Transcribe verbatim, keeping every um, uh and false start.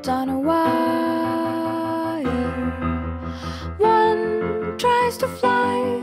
trapped on a wire. One tries to fly